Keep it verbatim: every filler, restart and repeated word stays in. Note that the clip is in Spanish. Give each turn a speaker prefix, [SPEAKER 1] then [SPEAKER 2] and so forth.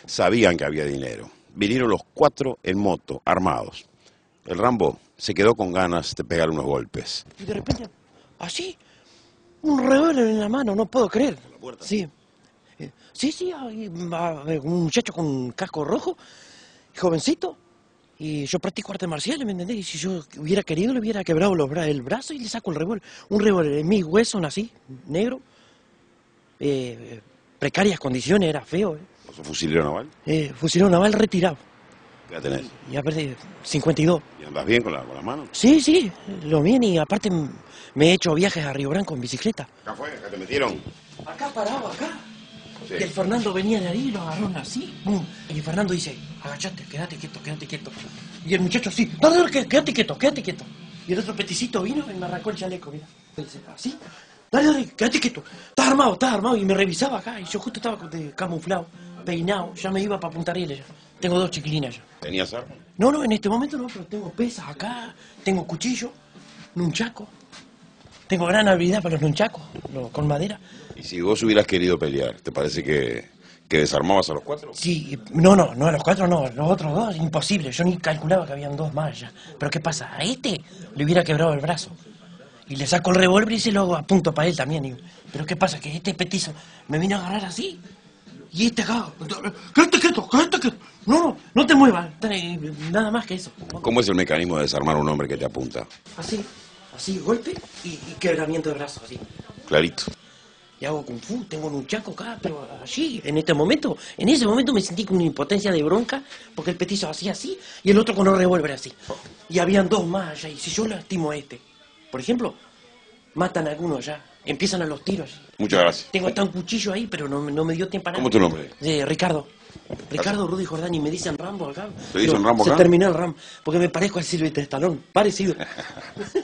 [SPEAKER 1] Sabían que había dinero. Vinieron los cuatro en moto, armados. El Rambo se quedó con ganas de pegar unos golpes.
[SPEAKER 2] Y de repente, así, un revólver en la mano, no puedo creer.
[SPEAKER 1] ¿La puerta?
[SPEAKER 2] Sí. Eh, Sí, sí, hay, va, eh, un muchacho con un casco rojo, jovencito, y yo practico artes marciales, ¿me entendés? Y si yo hubiera querido, le hubiera quebrado los bra el brazo y le saco el revólver. Un revólver en mis huesos, así, negro, eh, precarias condiciones, era feo. Eh.
[SPEAKER 1] ¿Sos fusilero naval?
[SPEAKER 2] Eh, fusilero naval retirado,
[SPEAKER 1] ¿Qué edad tenés?
[SPEAKER 2] y aparte, cincuenta y dos.
[SPEAKER 1] ¿Y andás bien con, la, con las manos?
[SPEAKER 2] Sí, sí, lo bien, y aparte me he hecho viajes a Río Branco en bicicleta.
[SPEAKER 1] ¿Acá fue? ¿Acá te metieron?
[SPEAKER 2] Acá parado, acá.
[SPEAKER 1] Sí.
[SPEAKER 2] Y el Fernando venía de ahí y lo agarraron así. ¡Pum! Y el Fernando dice, agachate, quédate quieto, quédate quieto. Y el muchacho así, dale, dale, qué- quédate quieto, quédate quieto. Y el otro peticito vino y me arrancó el chaleco, mira. Y dice, así, dale, dale, quédate quieto. Estás armado, estás armado. Y me revisaba acá y yo justo estaba de camuflado, peinado. Ya me iba para Punta Arenas ya. Tengo dos chiquilinas ya.
[SPEAKER 1] ¿Tenías arma?
[SPEAKER 2] No, no, en este momento no, pero tengo pesas acá, tengo cuchillo, nunchaco. Tengo gran habilidad para los nunchacos, los- con madera.
[SPEAKER 1] Y si vos hubieras querido pelear, ¿te parece que, que desarmabas a los cuatro?
[SPEAKER 2] Sí, no, no, no, a los cuatro no, los otros dos, imposible, yo ni calculaba que habían dos más ya. Pero ¿qué pasa? A este le hubiera quebrado el brazo. Y le saco el revólver y se lo apunto para él también. Y- pero ¿qué pasa? Que este petizo me vino a agarrar así. Y este acá, quédate quieto, quédate quieto. No, no, no te muevas, nada más que eso.
[SPEAKER 1] ¿Cómo es el mecanismo de desarmar a un hombre que te apunta?
[SPEAKER 2] Así, así, golpe y, y quebramiento de brazo, así.
[SPEAKER 1] Clarito.
[SPEAKER 2] Y hago kung fu, tengo un chaco acá, pero allí, en este momento, en ese momento me sentí con una impotencia de bronca, porque el petizo hacía así y el otro con el revólver así. Y habían dos más allá, y si yo lastimo a este, por ejemplo, matan a alguno allá, empiezan a los tiros.
[SPEAKER 1] Muchas gracias.
[SPEAKER 2] Tengo hasta un cuchillo ahí, pero no, no me dio tiempo a nada.
[SPEAKER 1] ¿Cómo es tu nombre?
[SPEAKER 2] Eh, Ricardo. Ricardo Rudy Jordani, me dicen Rambo acá.
[SPEAKER 1] ¿Te dicen
[SPEAKER 2] Pero
[SPEAKER 1] Rambo
[SPEAKER 2] se
[SPEAKER 1] acá?
[SPEAKER 2] terminó el Rambo, porque me parezco al Silvestre Stallone, parecido.